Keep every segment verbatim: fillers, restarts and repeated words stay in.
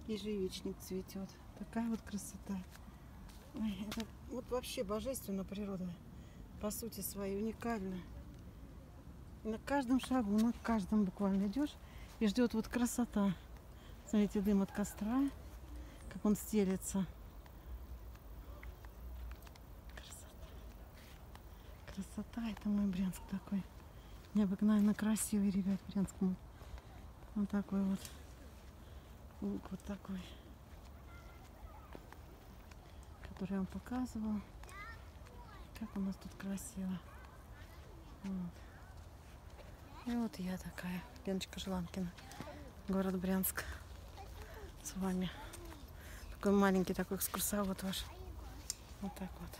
Ежевичник цветет. Такая вот красота. Ой, это вот вообще божественная природа. По сути своей уникальна. И на каждом шагу, на каждом буквально идешь и ждет вот красота. Смотрите, дым от костра, как он стелется. Красота. Красота. Это мой Брянск такой. Необыкновенно красивый, ребят, Брянск мой. Вот такой вот. Лук вот такой. Который я вам показывала. Как у нас тут красиво. Вот. И вот я такая, Леночка Желанкина, город Брянск. С вами. Такой маленький такой экскурсовод ваш. Вот так вот.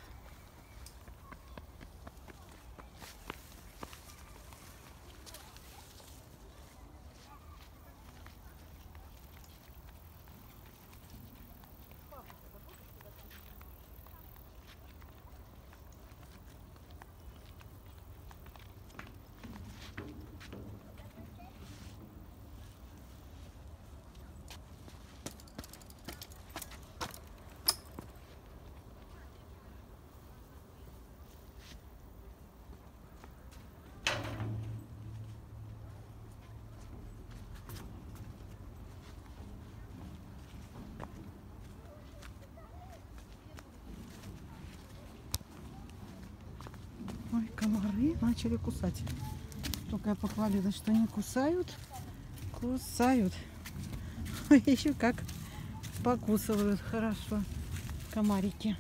Ой, комары начали кусать. Только я похвалила, что не кусают. Кусают. Еще как покусывают. Хорошо. Комарики.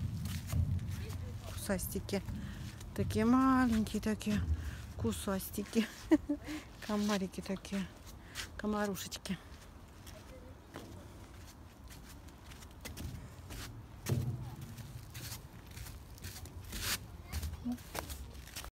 Кусастики. Такие маленькие такие. Кусастики. Комарики такие. Комарушечки.